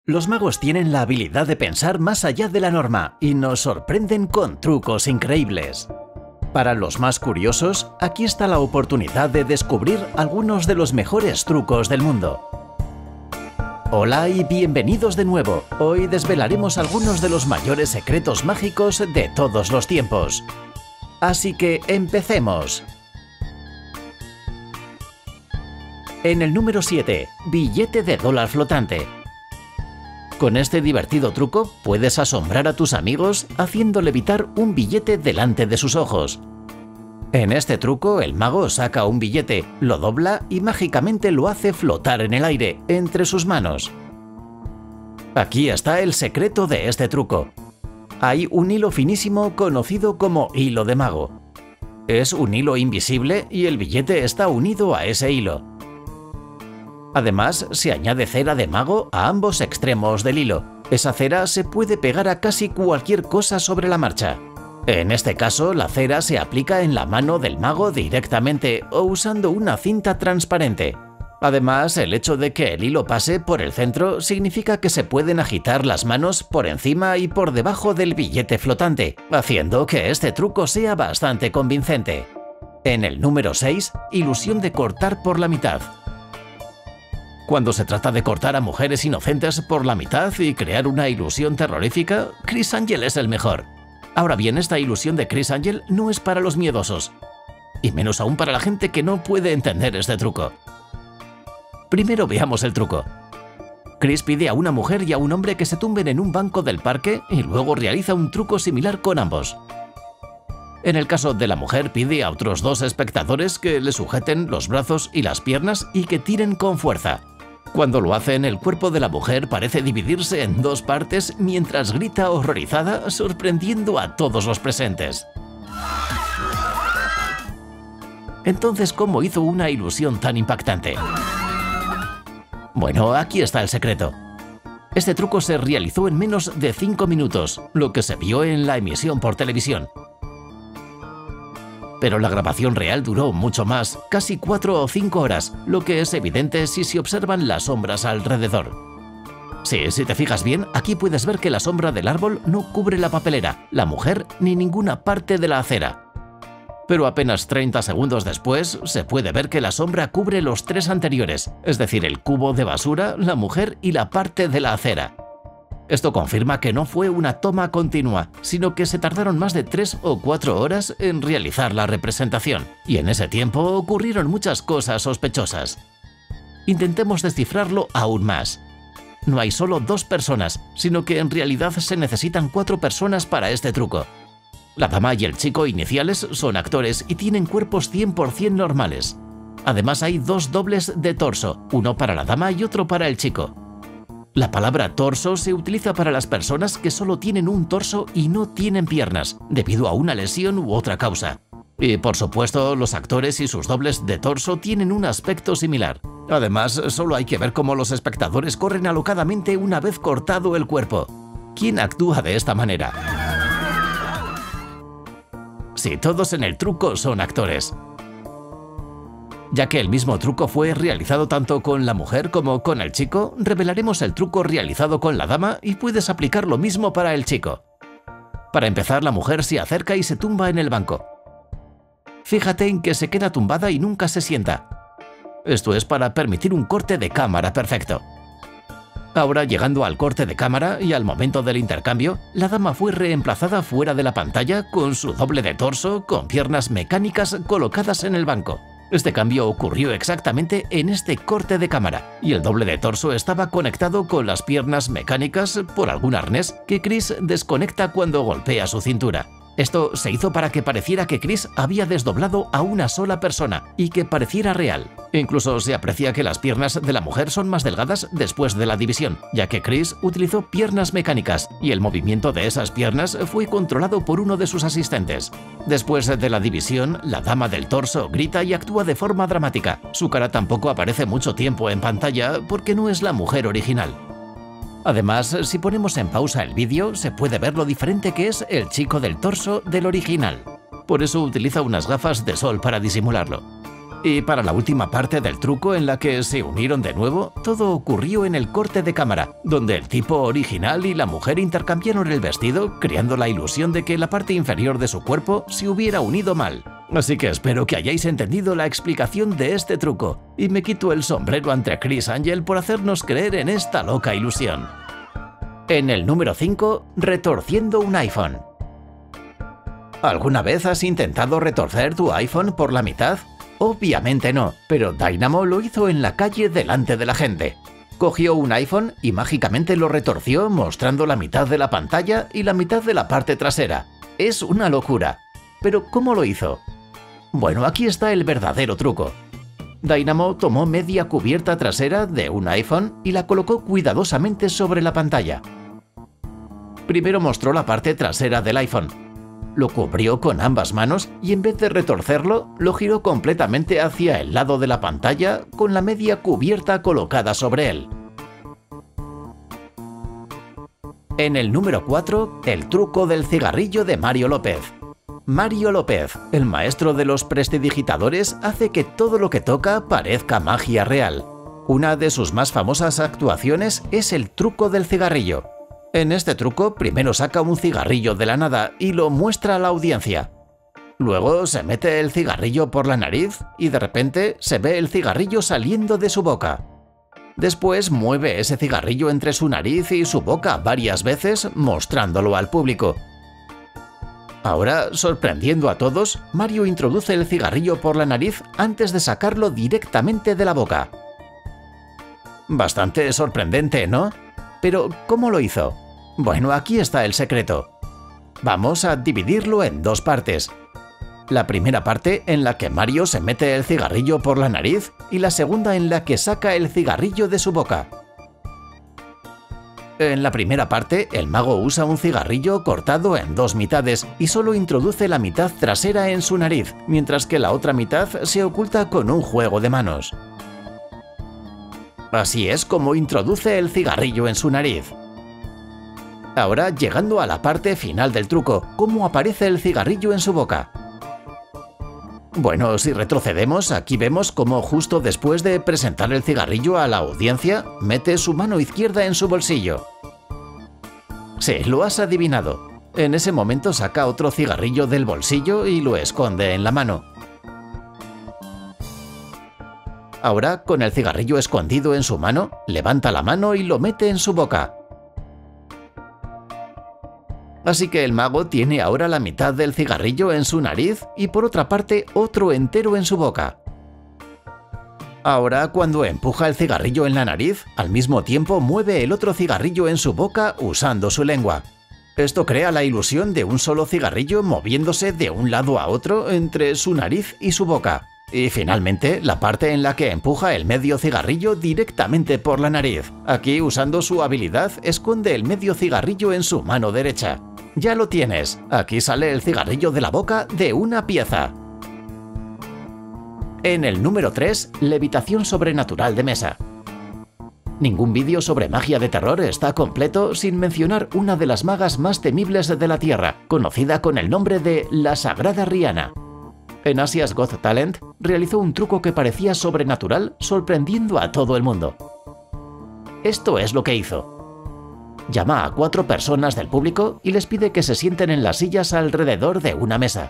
Los magos tienen la habilidad de pensar más allá de la norma y nos sorprenden con trucos increíbles. Para los más curiosos, aquí está la oportunidad de descubrir algunos de los mejores trucos del mundo. Hola y bienvenidos de nuevo. Hoy desvelaremos algunos de los mayores secretos mágicos de todos los tiempos. Así que empecemos. En el número 7, billete de dólar flotante. Con este divertido truco puedes asombrar a tus amigos haciendo levitar un billete delante de sus ojos. En este truco el mago saca un billete, lo dobla y mágicamente lo hace flotar en el aire, entre sus manos. Aquí está el secreto de este truco. Hay un hilo finísimo conocido como hilo de mago. Es un hilo invisible y el billete está unido a ese hilo. Además, se añade cera de mago a ambos extremos del hilo. Esa cera se puede pegar a casi cualquier cosa sobre la marcha. En este caso, la cera se aplica en la mano del mago directamente o usando una cinta transparente. Además, el hecho de que el hilo pase por el centro significa que se pueden agitar las manos por encima y por debajo del billete flotante, haciendo que este truco sea bastante convincente. En el número 6, ilusión de cortar por la mitad. Cuando se trata de cortar a mujeres inocentes por la mitad y crear una ilusión terrorífica, Criss Angel es el mejor. Ahora bien, esta ilusión de Criss Angel no es para los miedosos, y menos aún para la gente que no puede entender este truco. Primero veamos el truco. Criss pide a una mujer y a un hombre que se tumben en un banco del parque y luego realiza un truco similar con ambos. En el caso de la mujer, pide a otros dos espectadores que le sujeten los brazos y las piernas y que tiren con fuerza. Cuando lo hacen, el cuerpo de la mujer parece dividirse en dos partes mientras grita horrorizada, sorprendiendo a todos los presentes. Entonces, ¿cómo hizo una ilusión tan impactante? Bueno, aquí está el secreto. Este truco se realizó en menos de 5 minutos, lo que se vio en la emisión por televisión. Pero la grabación real duró mucho más, casi 4 o 5 horas, lo que es evidente si se observan las sombras alrededor. Sí, si te fijas bien, aquí puedes ver que la sombra del árbol no cubre la papelera, la mujer ni ninguna parte de la acera. Pero apenas 30 segundos después, se puede ver que la sombra cubre los 3 anteriores, es decir, el cubo de basura, la mujer y la parte de la acera. Esto confirma que no fue una toma continua, sino que se tardaron más de 3 o 4 horas en realizar la representación, y en ese tiempo ocurrieron muchas cosas sospechosas. Intentemos descifrarlo aún más. No hay solo 2 personas, sino que en realidad se necesitan 4 personas para este truco. La dama y el chico iniciales son actores y tienen cuerpos 100% normales. Además hay 2 dobles de torso, uno para la dama y otro para el chico. La palabra torso se utiliza para las personas que solo tienen un torso y no tienen piernas, debido a una lesión u otra causa. Y por supuesto, los actores y sus dobles de torso tienen un aspecto similar. Además, solo hay que ver cómo los espectadores corren alocadamente una vez cortado el cuerpo. ¿Quién actúa de esta manera? Sí, todos en el truco son actores. Ya que el mismo truco fue realizado tanto con la mujer como con el chico, revelaremos el truco realizado con la dama y puedes aplicar lo mismo para el chico. Para empezar, la mujer se acerca y se tumba en el banco. Fíjate en que se queda tumbada y nunca se sienta. Esto es para permitir un corte de cámara perfecto. Ahora, llegando al corte de cámara y al momento del intercambio, la dama fue reemplazada fuera de la pantalla con su doble de torso con piernas mecánicas colocadas en el banco. Este cambio ocurrió exactamente en este corte de cámara, y el doble de torso estaba conectado con las piernas mecánicas por algún arnés que Criss desconecta cuando golpea su cintura. Esto se hizo para que pareciera que Criss había desdoblado a una sola persona y que pareciera real. Incluso se aprecia que las piernas de la mujer son más delgadas después de la división, ya que Criss utilizó piernas mecánicas y el movimiento de esas piernas fue controlado por uno de sus asistentes. Después de la división, la dama del torso grita y actúa de forma dramática. Su cara tampoco aparece mucho tiempo en pantalla porque no es la mujer original. Además, si ponemos en pausa el vídeo, se puede ver lo diferente que es el chico del torso del original. Por eso utiliza unas gafas de sol para disimularlo. Y para la última parte del truco en la que se unieron de nuevo, todo ocurrió en el corte de cámara, donde el tipo original y la mujer intercambiaron el vestido, creando la ilusión de que la parte inferior de su cuerpo se hubiera unido mal. Así que espero que hayáis entendido la explicación de este truco, y me quito el sombrero ante Criss Angel por hacernos creer en esta loca ilusión. En el número 5, retorciendo un iPhone. ¿Alguna vez has intentado retorcer tu iPhone por la mitad? Obviamente no, pero Dynamo lo hizo en la calle delante de la gente. Cogió un iPhone y mágicamente lo retorció mostrando la mitad de la pantalla y la mitad de la parte trasera. Es una locura. ¿Pero cómo lo hizo? Bueno, aquí está el verdadero truco. Dynamo tomó media cubierta trasera de un iPhone y la colocó cuidadosamente sobre la pantalla. Primero mostró la parte trasera del iPhone. Lo cubrió con ambas manos y en vez de retorcerlo, lo giró completamente hacia el lado de la pantalla con la media cubierta colocada sobre él. En el número 4, el truco del cigarrillo de Mario López. Mario López, el maestro de los prestidigitadores, hace que todo lo que toca parezca magia real. Una de sus más famosas actuaciones es el truco del cigarrillo. En este truco, primero saca un cigarrillo de la nada y lo muestra a la audiencia. Luego se mete el cigarrillo por la nariz y de repente se ve el cigarrillo saliendo de su boca. Después mueve ese cigarrillo entre su nariz y su boca varias veces, mostrándolo al público. Ahora, sorprendiendo a todos, Mario introduce el cigarrillo por la nariz antes de sacarlo directamente de la boca. Bastante sorprendente, ¿no? Pero, ¿cómo lo hizo? Bueno, aquí está el secreto. Vamos a dividirlo en dos partes. La primera parte en la que Mario se mete el cigarrillo por la nariz y la segunda en la que saca el cigarrillo de su boca. En la primera parte, el mago usa un cigarrillo cortado en dos mitades y solo introduce la mitad trasera en su nariz, mientras que la otra mitad se oculta con un juego de manos. Así es como introduce el cigarrillo en su nariz. Ahora, llegando a la parte final del truco, ¿cómo aparece el cigarrillo en su boca? Bueno, si retrocedemos, aquí vemos cómo justo después de presentar el cigarrillo a la audiencia, mete su mano izquierda en su bolsillo. Sí, lo has adivinado. En ese momento saca otro cigarrillo del bolsillo y lo esconde en la mano. Ahora, con el cigarrillo escondido en su mano, levanta la mano y lo mete en su boca. Así que el mago tiene ahora la mitad del cigarrillo en su nariz y por otra parte otro entero en su boca. Ahora, cuando empuja el cigarrillo en la nariz, al mismo tiempo mueve el otro cigarrillo en su boca usando su lengua. Esto crea la ilusión de un solo cigarrillo moviéndose de un lado a otro entre su nariz y su boca. Y finalmente, la parte en la que empuja el medio cigarrillo directamente por la nariz. Aquí, usando su habilidad, esconde el medio cigarrillo en su mano derecha. Ya lo tienes, aquí sale el cigarrillo de la boca de una pieza. En el número 3, levitación sobrenatural de mesa. Ningún vídeo sobre magia de terror está completo sin mencionar una de las magas más temibles de la Tierra, conocida con el nombre de la Sagrada Rihanna. En Asia's Got Talent realizó un truco que parecía sobrenatural, sorprendiendo a todo el mundo. Esto es lo que hizo. Llama a 4 personas del público y les pide que se sienten en las sillas alrededor de una mesa.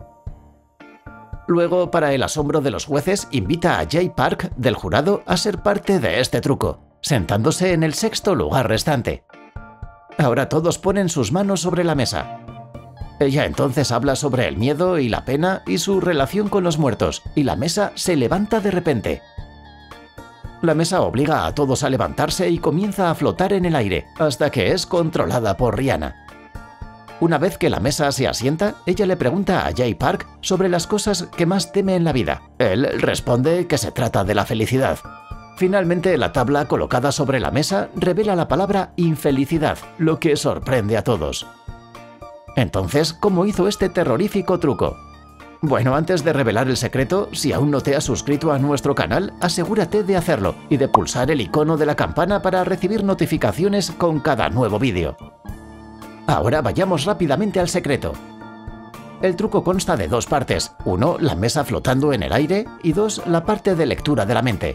Luego, para el asombro de los jueces, invita a Jay Park del jurado a ser parte de este truco, sentándose en el 6º lugar restante. Ahora todos ponen sus manos sobre la mesa. Ella entonces habla sobre el miedo y la pena y su relación con los muertos, y la mesa se levanta de repente. La mesa obliga a todos a levantarse y comienza a flotar en el aire, hasta que es controlada por Rihanna. Una vez que la mesa se asienta, ella le pregunta a Jay Park sobre las cosas que más teme en la vida. Él responde que se trata de la felicidad. Finalmente, la tabla colocada sobre la mesa revela la palabra infelicidad, lo que sorprende a todos. Entonces, ¿cómo hizo este terrorífico truco? Bueno, antes de revelar el secreto, si aún no te has suscrito a nuestro canal, asegúrate de hacerlo y de pulsar el icono de la campana para recibir notificaciones con cada nuevo vídeo. Ahora vayamos rápidamente al secreto. El truco consta de dos partes. 1, la mesa flotando en el aire, y 2, la parte de lectura de la mente.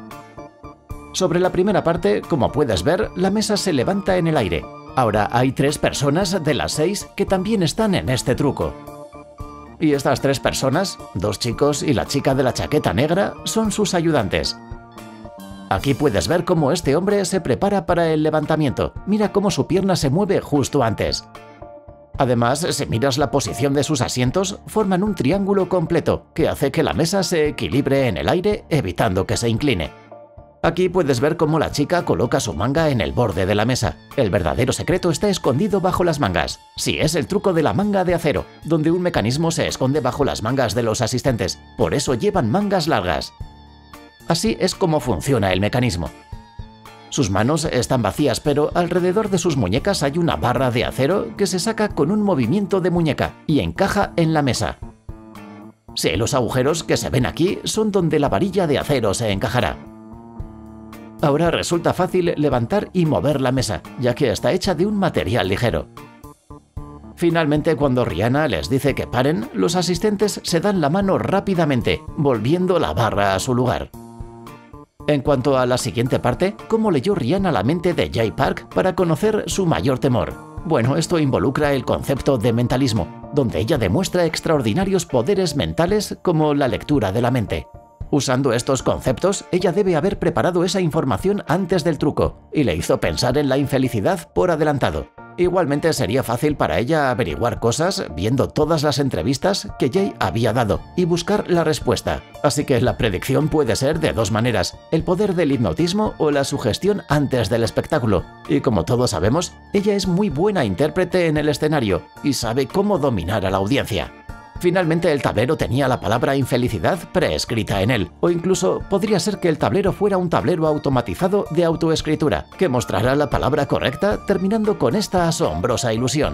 Sobre la primera parte, como puedes ver, la mesa se levanta en el aire. Ahora hay 3 personas de las 6 que también están en este truco. Y estas 3 personas, 2 chicos y la chica de la chaqueta negra, son sus ayudantes. Aquí puedes ver cómo este hombre se prepara para el levantamiento. Mira cómo su pierna se mueve justo antes. Además, si miras la posición de sus asientos, forman un triángulo completo que hace que la mesa se equilibre en el aire, evitando que se incline. Aquí puedes ver cómo la chica coloca su manga en el borde de la mesa. El verdadero secreto está escondido bajo las mangas. Sí, es el truco de la manga de acero, donde un mecanismo se esconde bajo las mangas de los asistentes. Por eso llevan mangas largas. Así es como funciona el mecanismo. Sus manos están vacías, pero alrededor de sus muñecas hay una barra de acero que se saca con un movimiento de muñeca y encaja en la mesa. Sí, los agujeros que se ven aquí son donde la varilla de acero se encajará. Ahora resulta fácil levantar y mover la mesa, ya que está hecha de un material ligero. Finalmente, cuando Rihanna les dice que paren, los asistentes se dan la mano rápidamente, volviendo la barra a su lugar. En cuanto a la siguiente parte, ¿cómo leyó Rihanna la mente de Jay Park para conocer su mayor temor? Bueno, esto involucra el concepto de mentalismo, donde ella demuestra extraordinarios poderes mentales como la lectura de la mente. Usando estos conceptos, ella debe haber preparado esa información antes del truco y le hizo pensar en la infelicidad por adelantado. Igualmente sería fácil para ella averiguar cosas viendo todas las entrevistas que Jay había dado y buscar la respuesta. Así que la predicción puede ser de 2 maneras, el poder del hipnotismo o la sugestión antes del espectáculo. Y como todos sabemos, ella es muy buena intérprete en el escenario y sabe cómo dominar a la audiencia. Finalmente el tablero tenía la palabra infelicidad preescrita en él, o incluso podría ser que el tablero fuera un tablero automatizado de autoescritura, que mostrará la palabra correcta terminando con esta asombrosa ilusión.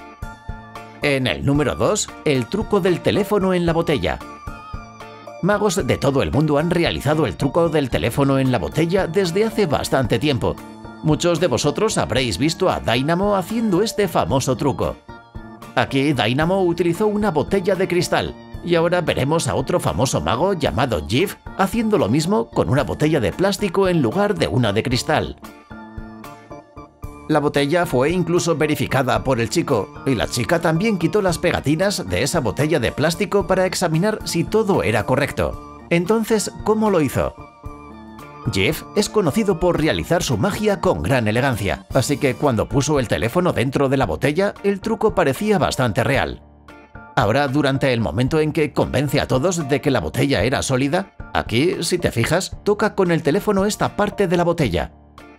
En el número 2, el truco del teléfono en la botella. Magos de todo el mundo han realizado el truco del teléfono en la botella desde hace bastante tiempo. Muchos de vosotros habréis visto a Dynamo haciendo este famoso truco. Aquí Dynamo utilizó una botella de cristal, y ahora veremos a otro famoso mago llamado Jeff haciendo lo mismo con una botella de plástico en lugar de una de cristal. La botella fue incluso verificada por el chico, y la chica también quitó las pegatinas de esa botella de plástico para examinar si todo era correcto. Entonces, ¿cómo lo hizo? Jeff es conocido por realizar su magia con gran elegancia, así que cuando puso el teléfono dentro de la botella, el truco parecía bastante real. Ahora, durante el momento en que convence a todos de que la botella era sólida, aquí, si te fijas, toca con el teléfono esta parte de la botella.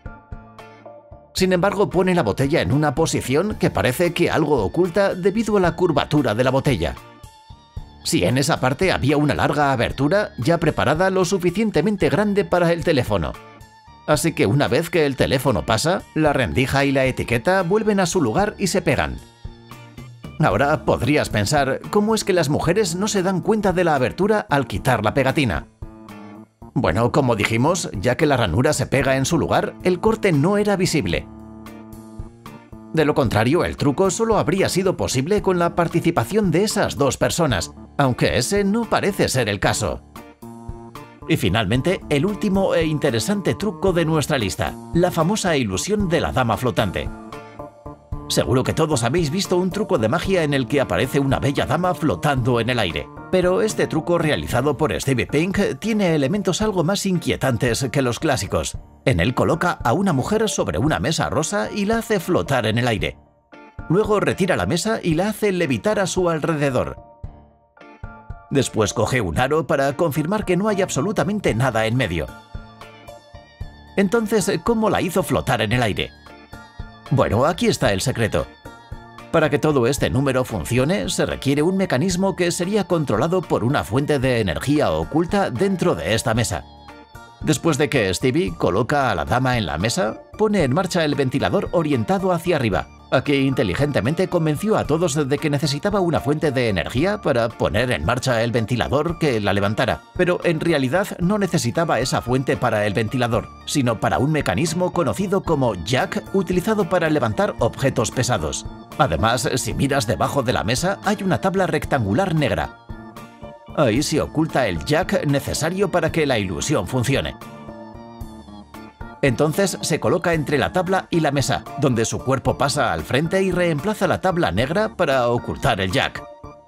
Sin embargo, pone la botella en una posición que parece que algo oculta debido a la curvatura de la botella. Si en esa parte había una larga abertura ya preparada lo suficientemente grande para el teléfono. Así que una vez que el teléfono pasa, la rendija y la etiqueta vuelven a su lugar y se pegan. Ahora podrías pensar, ¿cómo es que las mujeres no se dan cuenta de la abertura al quitar la pegatina? Bueno, como dijimos, ya que la ranura se pega en su lugar, el corte no era visible. De lo contrario, el truco solo habría sido posible con la participación de esas 2 personas, aunque ese no parece ser el caso. Y finalmente, el último e interesante truco de nuestra lista, la famosa ilusión de la dama flotante. Seguro que todos habéis visto un truco de magia en el que aparece una bella dama flotando en el aire. Pero este truco realizado por Stevie Pink tiene elementos algo más inquietantes que los clásicos. En él coloca a una mujer sobre una mesa rosa y la hace flotar en el aire. Luego retira la mesa y la hace levitar a su alrededor. Después coge un aro para confirmar que no hay absolutamente nada en medio. Entonces, ¿cómo la hizo flotar en el aire? Bueno, aquí está el secreto. Para que todo este número funcione, se requiere un mecanismo que sería controlado por una fuente de energía oculta dentro de esta mesa. Después de que Stevie coloca a la dama en la mesa, pone en marcha el ventilador orientado hacia arriba, Aquí inteligentemente convenció a todos de que necesitaba una fuente de energía para poner en marcha el ventilador que la levantara, pero en realidad no necesitaba esa fuente para el ventilador, sino para un mecanismo conocido como jack, utilizado para levantar objetos pesados. Además, si miras debajo de la mesa hay una tabla rectangular negra. Ahí se oculta el jack necesario para que la ilusión funcione. Entonces se coloca entre la tabla y la mesa, donde su cuerpo pasa al frente y reemplaza la tabla negra para ocultar el jack.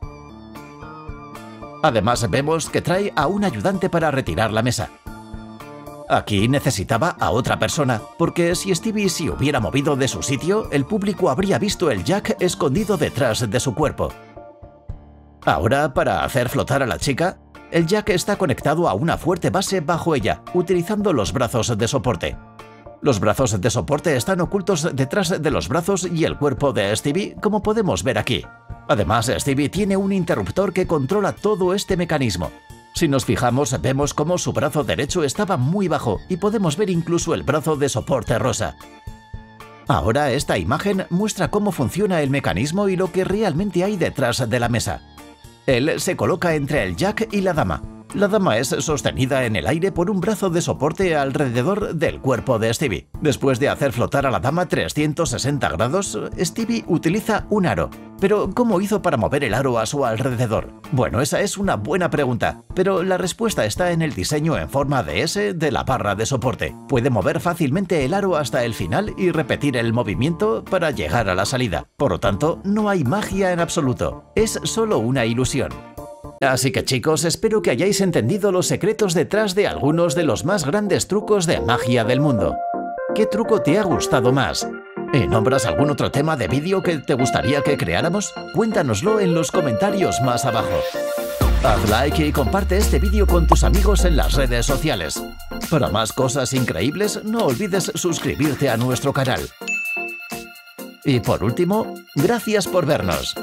Además vemos que trae a un ayudante para retirar la mesa. Aquí necesitaba a otra persona, porque si Stevie se hubiera movido de su sitio, el público habría visto el jack escondido detrás de su cuerpo. Ahora, para hacer flotar a la chica, el jack está conectado a una fuerte base bajo ella, utilizando los brazos de soporte. Los brazos de soporte están ocultos detrás de los brazos y el cuerpo de Stevie, como podemos ver aquí. Además, Stevie tiene un interruptor que controla todo este mecanismo. Si nos fijamos, vemos cómo su brazo derecho estaba muy bajo y podemos ver incluso el brazo de soporte rosa. Ahora esta imagen muestra cómo funciona el mecanismo y lo que realmente hay detrás de la mesa. Él se coloca entre el jack y la dama. La dama es sostenida en el aire por un brazo de soporte alrededor del cuerpo de Stevie. Después de hacer flotar a la dama 360 grados, Stevie utiliza un aro. Pero, ¿cómo hizo para mover el aro a su alrededor? Bueno, esa es una buena pregunta, pero la respuesta está en el diseño en forma de S de la barra de soporte. Puede mover fácilmente el aro hasta el final y repetir el movimiento para llegar a la salida. Por lo tanto, no hay magia en absoluto. Es solo una ilusión. Así que chicos, espero que hayáis entendido los secretos detrás de algunos de los más grandes trucos de magia del mundo. ¿Qué truco te ha gustado más? ¿Nombras algún otro tema de vídeo que te gustaría que creáramos? Cuéntanoslo en los comentarios más abajo. Haz like y comparte este vídeo con tus amigos en las redes sociales. Para más cosas increíbles, no olvides suscribirte a nuestro canal. Y por último, gracias por vernos.